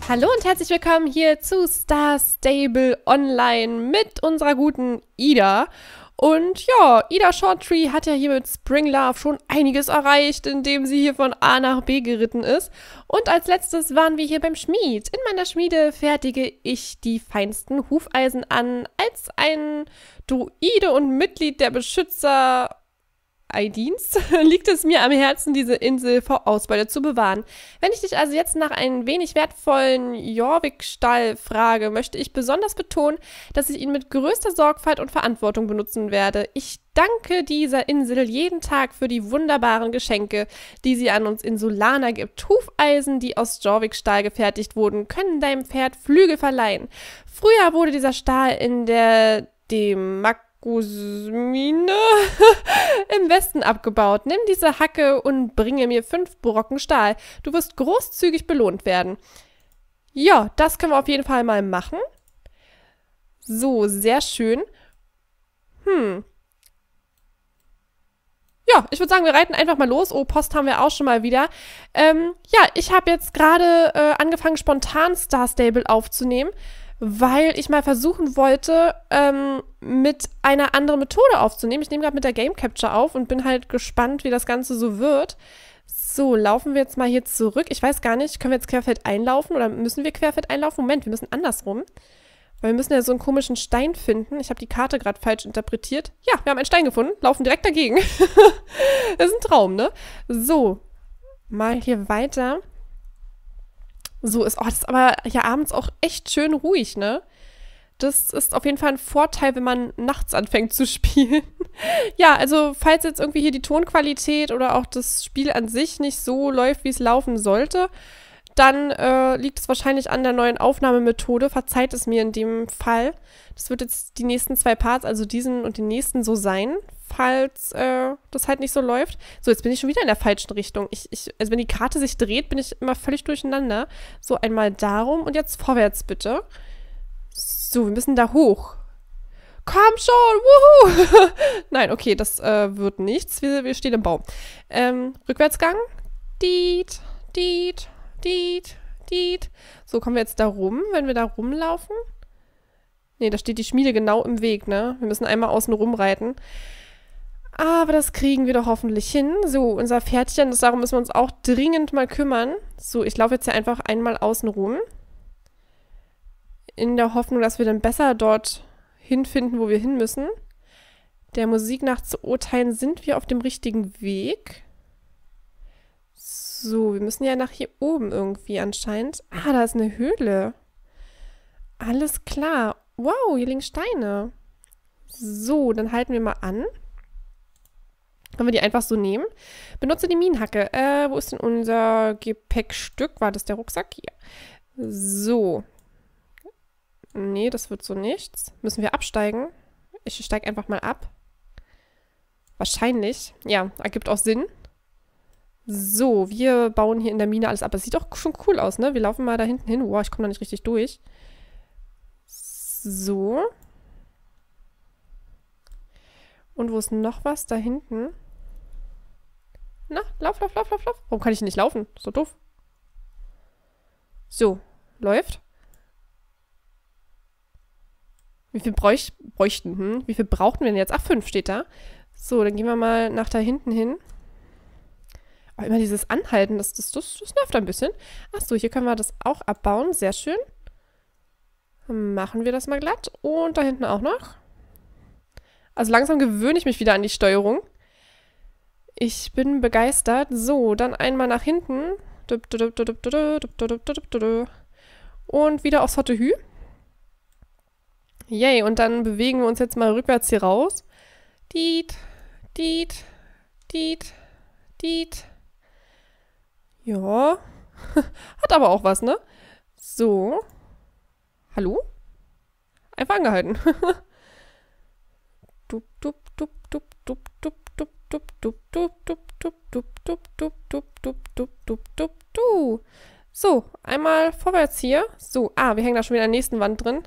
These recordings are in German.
Hallo und herzlich willkommen hier zu Star Stable Online mit unserer guten Ida. Und ja, Ida Shorttree hat ja hier mit Spring Love schon einiges erreicht, indem sie hier von A nach B geritten ist. Und als letztes waren wir hier beim Schmied. In meiner Schmiede fertige ich die feinsten Hufeisen an. Als ein Druide und Mitglied der Beschützer Aidins liegt es mir am Herzen, diese Insel vor Ausbeute zu bewahren. Wenn ich dich also jetzt nach einem wenig wertvollen Jorvik-Stall frage, möchte ich besonders betonen, dass ich ihn mit größter Sorgfalt und Verantwortung benutzen werde. Ich danke dieser Insel jeden Tag für die wunderbaren Geschenke, die sie an uns Insulaner gibt. Hufeisen, die aus Jorvik-Stahl gefertigt wurden, können deinem Pferd Flügel verleihen. Früher wurde dieser Stahl in der Demakosmine im Westen abgebaut. Nimm diese Hacke und bringe mir 5 Brocken Stahl. Du wirst großzügig belohnt werden. Ja, das können wir auf jeden Fall mal machen. So, sehr schön. Ja, ich würde sagen, wir reiten einfach mal los. Oh, Post haben wir auch schon mal wieder. Ja, ich habe jetzt gerade angefangen, spontan Star Stable aufzunehmen, weil ich mal versuchen wollte, mit einer anderen Methode aufzunehmen. Ich nehme gerade mit der Game Capture auf und bin halt gespannt, wie das Ganze so wird. So, laufen wir jetzt mal hier zurück. Ich weiß gar nicht, können wir jetzt querfeld einlaufen oder müssen wir querfeld einlaufen? Moment, wir müssen andersrum. Weil wir müssen ja so einen komischen Stein finden. Ich habe die Karte gerade falsch interpretiert. Ja, wir haben einen Stein gefunden, laufen direkt dagegen. Das ist ein Traum, ne? So, mal hier weiter. So ist, das ist aber hier abends auch echt schön ruhig, ne? Das ist auf jeden Fall ein Vorteil, wenn man nachts anfängt zu spielen. Ja, also falls jetzt irgendwie hier die Tonqualität oder auch das Spiel an sich nicht so läuft, wie es laufen sollte, dann liegt es wahrscheinlich an der neuen Aufnahmemethode. Verzeiht es mir in dem Fall. Das wird jetzt die nächsten 2 Parts, also diesen und den nächsten so sein, falls das halt nicht so läuft. So, jetzt bin ich schon wieder in der falschen Richtung. Also wenn die Karte sich dreht, bin ich immer völlig durcheinander. So, einmal darum und jetzt vorwärts bitte. So, wir müssen da hoch. Komm schon, wuhu! Nein, okay, das wird nichts. Wir stehen im Baum. Rückwärtsgang. Diet, diet. So, kommen wir jetzt da rum, wenn wir da rumlaufen? Ne, da steht die Schmiede genau im Weg, ne? Wir müssen einmal außen rumreiten. Aber das kriegen wir doch hoffentlich hin. So, unser Pferdchen, darum müssen wir uns auch dringend mal kümmern. So, ich laufe jetzt hier einfach einmal außen rum. In der Hoffnung, dass wir dann besser dort hinfinden, wo wir hin müssen. Der Musik nach zu urteilen, sind wir auf dem richtigen Weg. So, wir müssen ja nach hier oben irgendwie anscheinend. Ah, da ist eine Höhle. Alles klar. Wow, hier liegen Steine. So, dann halten wir mal an. Können wir die einfach so nehmen? Benutze die Minenhacke. Wo ist denn unser Gepäckstück? War das der Rucksack? Hier. So. Nee, das wird so nichts. Müssen wir absteigen? Ich steige einfach mal ab. Wahrscheinlich. Ja, ergibt auch Sinn. So, wir bauen hier in der Mine alles ab. Das sieht doch schon cool aus, ne? Wir laufen mal da hinten hin. Wow, ich komme da nicht richtig durch. So. Und wo ist noch was? Da hinten. Na, lauf. Warum kann ich nicht laufen? Ist doch doof. So, läuft. Wie viel bräuchten? Wie viel brauchten wir denn jetzt? Ach, 5 steht da. So, dann gehen wir mal nach da hinten hin. Aber immer dieses Anhalten, das nervt ein bisschen. Achso, hier können wir das auch abbauen. Sehr schön. Dann machen wir das mal glatt. Und da hinten auch noch. Also langsam gewöhne ich mich wieder an die Steuerung. Ich bin begeistert. So, dann einmal nach hinten. Und wieder aufs Hottehü. Yay, und dann bewegen wir uns jetzt mal rückwärts hier raus. Diet. Ja, hat aber auch was, ne? So. Hallo? Einfach angehalten. So, einmal vorwärts hier. So, wir hängen da schon wieder an der nächsten Wand drin.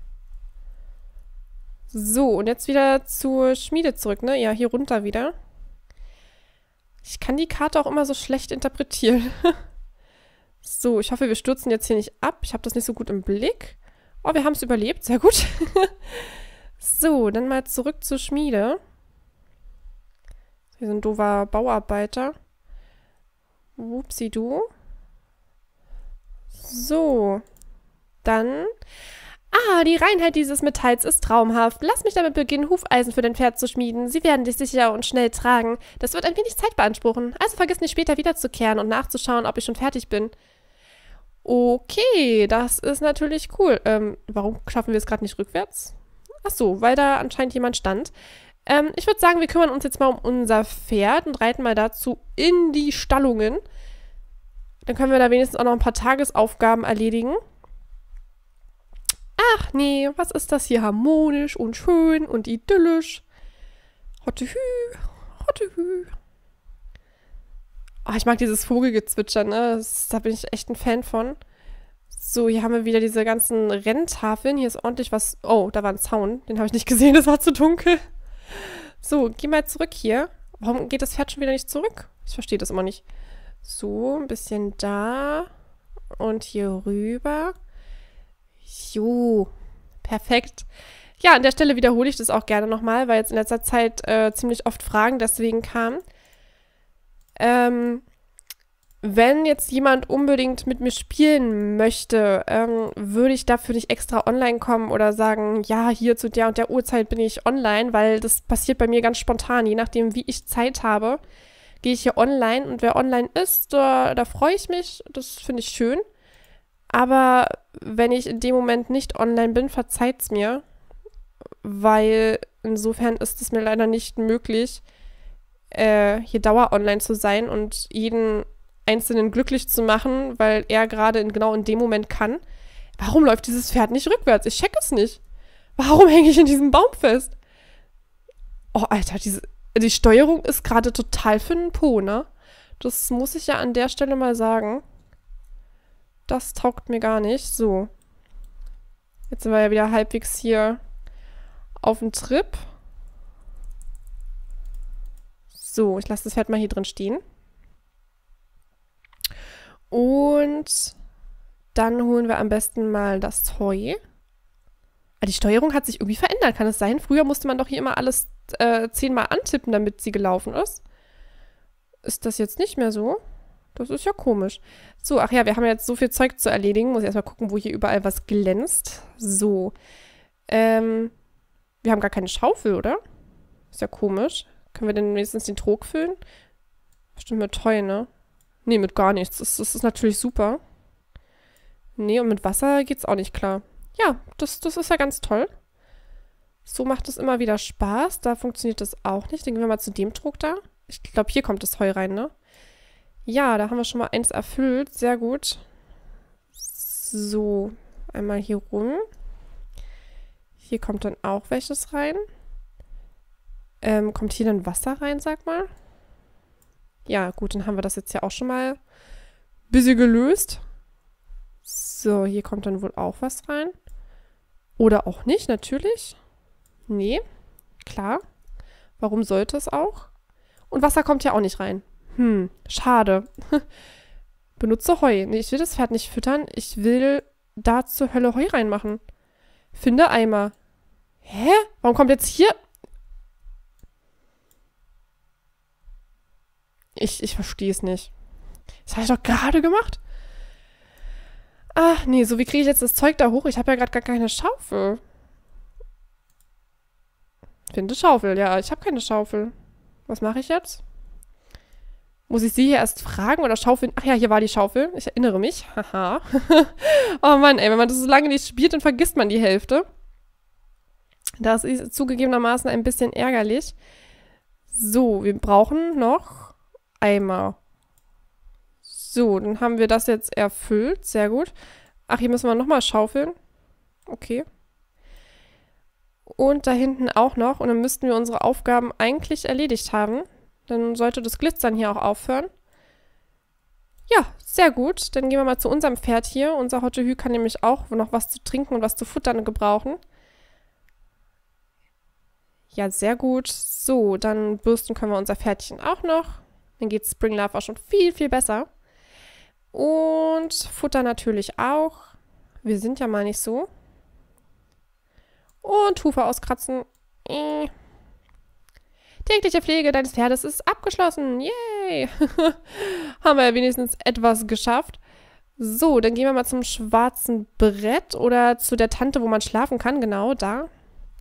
So, und jetzt wieder zur Schmiede zurück, ne? Ja, hier runter wieder. Ich kann die Karte auch immer so schlecht interpretieren. So, ich hoffe, wir stürzen jetzt hier nicht ab. Ich habe das nicht so gut im Blick. Oh, wir haben es überlebt. Sehr gut. So, dann mal zurück zur Schmiede. Wir sind doofer Bauarbeiter. Wupsi-du. So. Dann... Ah, die Reinheit dieses Metalls ist traumhaft. Lass mich damit beginnen, Hufeisen für dein Pferd zu schmieden. Sie werden dich sicher und schnell tragen. Das wird ein wenig Zeit beanspruchen. Also vergiss nicht, später wiederzukehren und nachzuschauen, ob ich schon fertig bin. Okay, das ist natürlich cool. Warum schaffen wir es gerade nicht rückwärts? Ach so, weil da anscheinend jemand stand. Ich würde sagen, wir kümmern uns jetzt mal um unser Pferd und reiten mal dazu in die Stallungen. Dann können wir da wenigstens auch noch ein paar Tagesaufgaben erledigen. Ach nee, was ist das hier harmonisch und schön und idyllisch? Hottehü, hottehü. Oh, ich mag dieses Vogelgezwitscher, ne? Da bin ich echt ein Fan von. So, hier haben wir wieder diese ganzen Renntafeln. Hier ist ordentlich was... Oh, da war ein Zaun. Den habe ich nicht gesehen, das war zu dunkel. So, geh mal zurück hier. Warum geht das Pferd schon wieder nicht zurück? Ich verstehe das immer nicht. So, ein bisschen da. Und hier rüber. Jo, perfekt. Ja, an der Stelle wiederhole ich das auch gerne nochmal, weil jetzt in letzter Zeit ziemlich oft Fragen deswegen kamen. Wenn jetzt jemand unbedingt mit mir spielen möchte, würde ich dafür nicht extra online kommen oder sagen, ja, hier zu der und der Uhrzeit bin ich online, weil das passiert bei mir ganz spontan. Je nachdem, wie ich Zeit habe, gehe ich hier online und wer online ist, da freue ich mich, das finde ich schön. Aber wenn ich in dem Moment nicht online bin, verzeiht's mir, weil insofern ist es mir leider nicht möglich, hier dauer online zu sein und jeden Einzelnen glücklich zu machen, weil er gerade genau in dem Moment kann. Warum läuft dieses Pferd nicht rückwärts? Ich check es nicht. Warum hänge ich in diesem Baum fest? Oh, Alter, die Steuerung ist gerade total für den Po, ne? Das muss ich ja an der Stelle mal sagen. Das taugt mir gar nicht. So. Jetzt sind wir ja wieder halbwegs hier auf dem Trip. So, ich lasse das Pferd mal hier drin stehen. Und dann holen wir am besten mal das Heu. Die Steuerung hat sich irgendwie verändert, kann es sein? Früher musste man doch hier immer alles 10-mal antippen, damit sie gelaufen ist. Ist das jetzt nicht mehr so? Das ist ja komisch. So, ach ja, wir haben jetzt so viel Zeug zu erledigen. Muss ich erstmal gucken, wo hier überall was glänzt. So. Wir haben gar keine Schaufel, oder? Ist ja komisch. Können wir denn wenigstens den Trog füllen? Bestimmt mit Heu, ne? Nee, mit gar nichts. Das ist natürlich super. Nee, und mit Wasser geht's auch nicht klar. Ja, das ist ja ganz toll. So macht es immer wieder Spaß. Da funktioniert das auch nicht. Dann gehen wir mal zu dem Trog da. Ich glaube, hier kommt das Heu rein, ne? Ja, da haben wir schon mal eins erfüllt. Sehr gut. So, einmal hier rum. Hier kommt dann auch welches rein. Kommt hier dann Wasser rein, sag mal? Ja, gut, dann haben wir das jetzt ja auch schon mal ein bisschen gelöst. So, hier kommt dann wohl auch was rein. Oder auch nicht, natürlich. Nee, klar. Warum sollte es auch? Und Wasser kommt ja auch nicht rein. Schade. Benutze Heu. Nee, ich will das Pferd nicht füttern. Ich will da zur Hölle Heu reinmachen. Finde Eimer. Hä? Warum kommt jetzt hier... Ich verstehe es nicht. Das habe ich doch gerade gemacht. Ach nee, so wie kriege ich jetzt das Zeug da hoch? Ich habe ja gerade gar keine Schaufel. Finde Schaufel. Ja, ich habe keine Schaufel. Was mache ich jetzt? Muss ich sie hier erst fragen oder schaufeln? Ach ja, hier war die Schaufel. Ich erinnere mich. Haha. Oh Mann, ey, wenn man das so lange nicht spielt, dann vergisst man die Hälfte. Das ist zugegebenermaßen ein bisschen ärgerlich. So, wir brauchen noch Eimer. So, dann haben wir das jetzt erfüllt. Sehr gut. Ach, hier müssen wir nochmal schaufeln. Okay. Und da hinten auch noch. Und dann müssten wir unsere Aufgaben eigentlich erledigt haben. Dann sollte das Glitzern hier auch aufhören. Ja, sehr gut. Dann gehen wir mal zu unserem Pferd hier. Unser Hottehü kann nämlich auch noch was zu trinken und was zu futtern gebrauchen. Ja, sehr gut. So, dann bürsten können wir unser Pferdchen auch noch. Dann geht Spring Love auch schon viel, viel besser. Und Futter natürlich auch. Wir sind ja mal nicht so. Und Hufe auskratzen. Tägliche Pflege deines Pferdes ist abgeschlossen. Yay! Haben wir ja wenigstens etwas geschafft. So, dann gehen wir mal zum schwarzen Brett oder zu der Tante, wo man schlafen kann. Genau, da.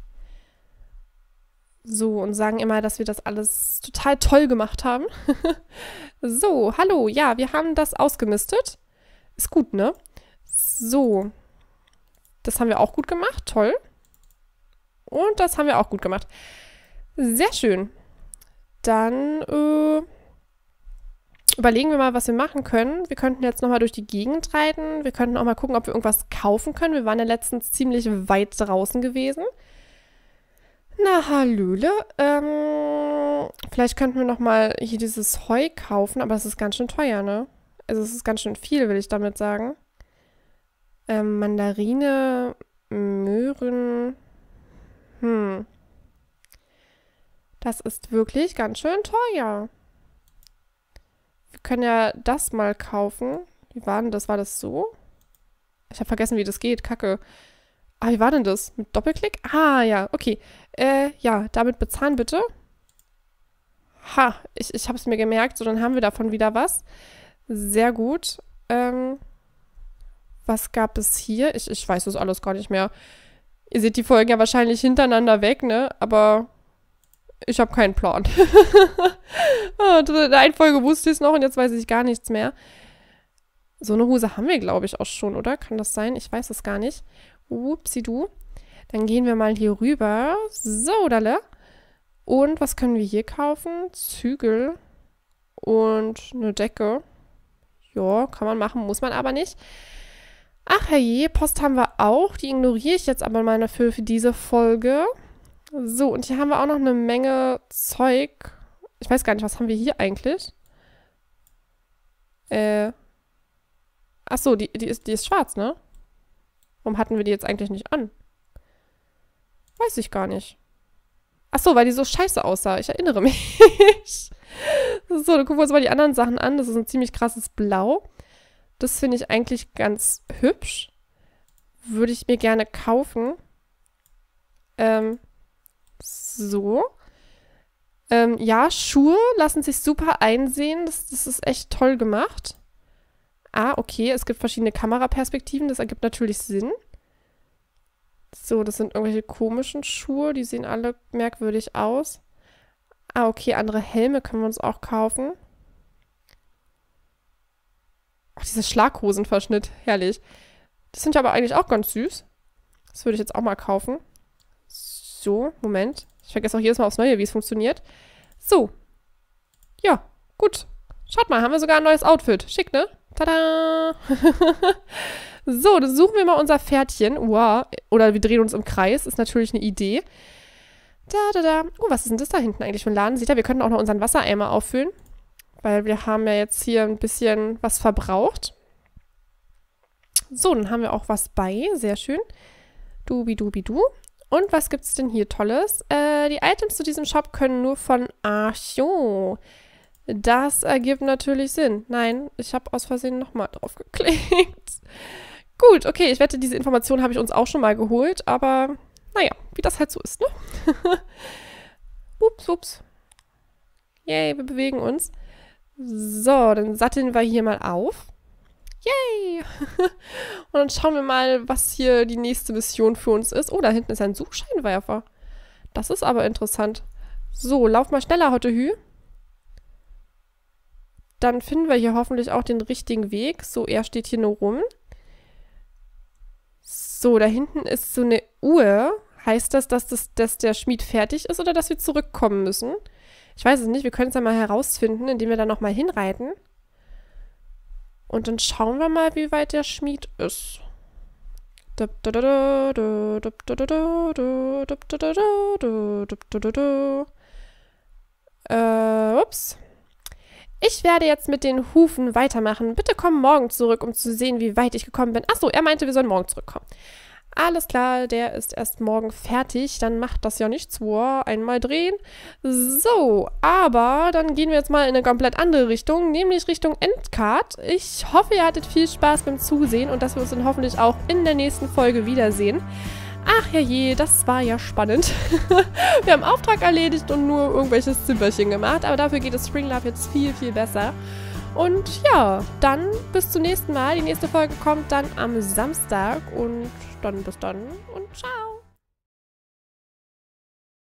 So, und sagen immer, dass wir das alles total toll gemacht haben. So, hallo. Ja, wir haben das ausgemistet. Ist gut, ne? So. Das haben wir auch gut gemacht. Toll. Und das haben wir auch gut gemacht. Sehr schön. Dann überlegen wir mal, was wir machen können. Wir könnten jetzt nochmal durch die Gegend reiten. Wir könnten auch mal gucken, ob wir irgendwas kaufen können. Wir waren ja letztens ziemlich weit draußen gewesen. Na, hallöle. Vielleicht könnten wir nochmal hier dieses Heu kaufen, aber das ist ganz schön teuer, ne? Also es ist ganz schön viel, will ich damit sagen. Mandarine, Möhren. Das ist wirklich ganz schön teuer. Wir können ja das mal kaufen. Wie war denn das? War das so? Ich habe vergessen, wie das geht. Kacke. Ah, wie war denn das? Mit Doppelklick? Ah, ja, okay. Ja, damit bezahlen bitte. Ha, ich habe es mir gemerkt. So, dann haben wir davon wieder was. Sehr gut. Was gab es hier? Ich weiß das alles gar nicht mehr. Ihr seht die Folgen ja wahrscheinlich hintereinander weg, ne? Aber ich habe keinen Plan. In der einen Folge wusste ich es noch und jetzt weiß ich gar nichts mehr. So eine Hose haben wir, glaube ich, auch schon, oder? Kann das sein? Ich weiß es gar nicht. Upsi-du. Dann gehen wir mal hier rüber. So, dalle. Und was können wir hier kaufen? Zügel und eine Decke. Ja, kann man machen, muss man aber nicht. Ach herrje, Post haben wir auch. Die ignoriere ich jetzt aber mal für diese Folge. So, und hier haben wir auch noch eine Menge Zeug. Ich weiß gar nicht, was haben wir hier eigentlich? Ach so, die ist schwarz, ne? Warum hatten wir die jetzt eigentlich nicht an? Weiß ich gar nicht. Ach so, weil die so scheiße aussah. Ich erinnere mich. So, dann gucken wir uns mal die anderen Sachen an. Das ist ein ziemlich krasses Blau. Das finde ich eigentlich ganz hübsch. Würde ich mir gerne kaufen. So. Ja, Schuhe lassen sich super einsehen. Das ist echt toll gemacht. Ah, okay. Es gibt verschiedene Kameraperspektiven. Das ergibt natürlich Sinn. So, das sind irgendwelche komischen Schuhe. Die sehen alle merkwürdig aus. Ah, okay. Andere Helme können wir uns auch kaufen. Ach, dieser Schlaghosenverschnitt. Herrlich. Das sind ja aber eigentlich auch ganz süß. Das würde ich jetzt auch mal kaufen. So, Moment. Ich vergesse auch jedes Mal aufs Neue, wie es funktioniert. So. Ja, gut. Schaut mal, haben wir sogar ein neues Outfit. Schick, ne? Tada! So, dann suchen wir mal unser Pferdchen. Wow. Oder wir drehen uns im Kreis. Ist natürlich eine Idee. Da. Oh, was ist denn das da hinten eigentlich für ein Laden? Seht ihr, wir könnten auch noch unseren Wassereimer auffüllen. Weil wir haben ja jetzt hier ein bisschen was verbraucht. So, dann haben wir auch was bei. Sehr schön. Dubi-dubi-du. Und was gibt's denn hier Tolles? Die Items zu diesem Shop können nur von Archo. Das ergibt natürlich Sinn. Nein, ich habe aus Versehen nochmal drauf geklickt. Gut, okay, ich wette, diese Information habe ich uns auch schon mal geholt, aber naja, wie das halt so ist, ne? Ups. Yay, wir bewegen uns. So, dann satteln wir hier mal auf. Yay! Und dann schauen wir mal, was hier die nächste Mission für uns ist. Oh, da hinten ist ein Suchscheinwerfer. Das ist aber interessant. So, lauf mal schneller, Hottehü. Dann finden wir hier hoffentlich auch den richtigen Weg. So, er steht hier nur rum. So, da hinten ist so eine Uhr. Heißt das, dass der Schmied fertig ist oder dass wir zurückkommen müssen? Ich weiß es nicht. Wir können es ja mal herausfinden, indem wir da nochmal hinreiten. Und dann schauen wir mal, wie weit der Schmied ist. Ups. Ich werde jetzt mit den Hufen weitermachen. Bitte komm morgen zurück, um zu sehen, wie weit ich gekommen bin. Achso, er meinte, wir sollen morgen zurückkommen. Alles klar, der ist erst morgen fertig. Dann macht das ja nichts. Einmal drehen. So, aber dann gehen wir jetzt mal in eine komplett andere Richtung, nämlich Richtung Endcard. Ich hoffe, ihr hattet viel Spaß beim Zusehen und dass wir uns dann hoffentlich auch in der nächsten Folge wiedersehen. Ach ja je, das war ja spannend. Wir haben Auftrag erledigt und nur irgendwelches Zimperchen gemacht, aber dafür geht es Spring Love jetzt viel, viel besser. Und ja, dann bis zum nächsten Mal. Die nächste Folge kommt dann am Samstag und dann bis dann und ciao.